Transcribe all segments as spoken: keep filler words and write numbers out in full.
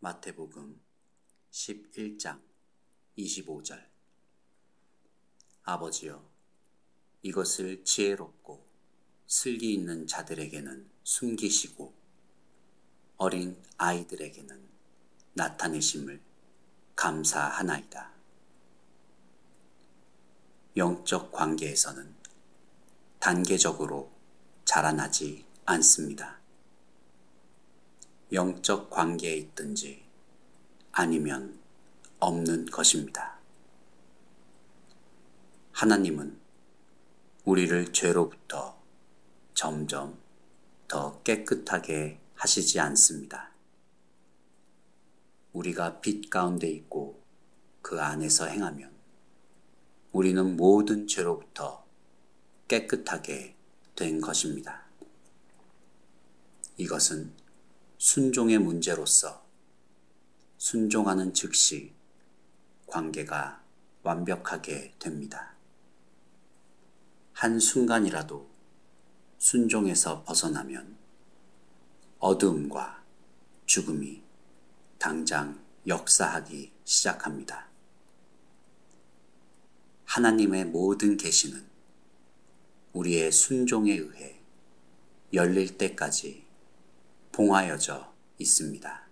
마태복음 십일 장 이십오 절. 아버지여, 이것을 지혜롭고 슬기 있는 자들에게는 숨기시고 어린 아이들에게는 나타내심을 감사하나이다. 영적 관계에서는 단계적으로 자라나지 않습니다. 영적 관계에 있든지 아니면 없는 것입니다. 하나님은 우리를 죄로부터 점점 더 깨끗하게 하시지 않습니다. 우리가 빛 가운데 있고 그 안에서 행하면 우리는 모든 죄로부터 깨끗하게 된 것입니다. 이것은 순종의 문제로서 순종하는 즉시 관계가 완벽하게 됩니다. 한순간이라도 순종에서 벗어나면 어두움과 죽음이 당장 역사하기 시작합니다. 하나님의 모든 계시는 우리의 순종에 의해 열릴 때까지 봉하여져 있습니다.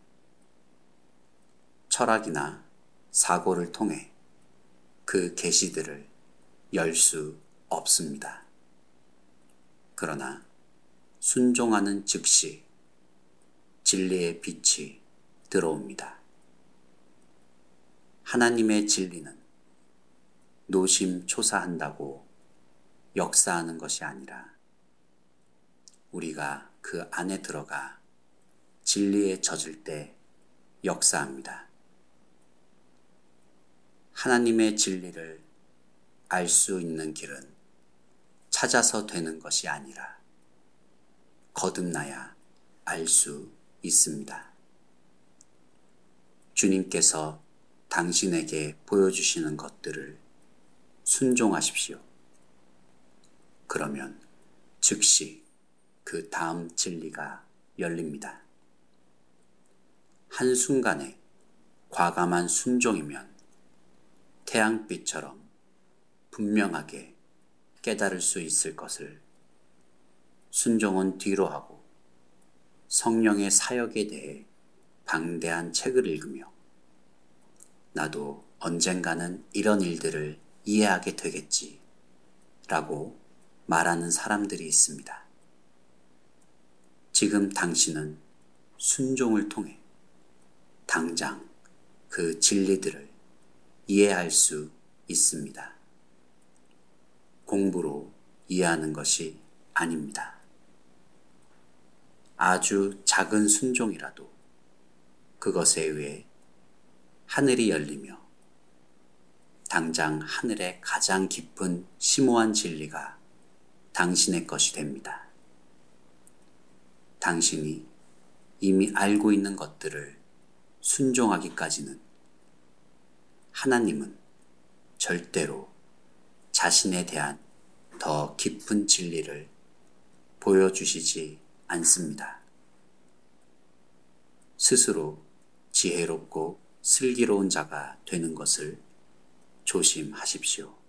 철학이나 사고를 통해 그 계시들을 열 수 없습니다. 그러나 순종하는 즉시 진리의 빛이 들어옵니다. 하나님의 진리는 노심초사한다고 역사하는 것이 아니라 우리가 그 안에 들어가 진리에 젖을 때 역사합니다. 하나님의 진리를 알 수 있는 길은 찾아서 되는 것이 아니라 거듭나야 알 수 있습니다. 주님께서 당신에게 보여주시는 것들을 순종하십시오. 그러면 즉시 그 다음 진리가 열립니다. 한순간에 과감한 순종이면 태양빛처럼 분명하게 깨달을 수 있을 것을 순종은 뒤로 하고 성령의 사역에 대해 방대한 책을 읽으며 나도 언젠가는 이런 일들을 이해하게 되겠지 라고 말하는 사람들이 있습니다. 지금 당신은 순종을 통해 당장 그 진리들을 이해할 수 있습니다. 공부로 이해하는 것이 아닙니다. 아주 작은 순종이라도 그것에 의해 하늘이 열리며 당장 하늘의 가장 깊은 심오한 진리가 당신의 것이 됩니다. 당신이 이미 알고 있는 것들을 순종하기까지는 하나님은 절대로 자신에 대한 더 깊은 진리를 보여주시지 않습니다. 스스로 지혜롭고 슬기로운 자가 되는 것을 조심하십시오.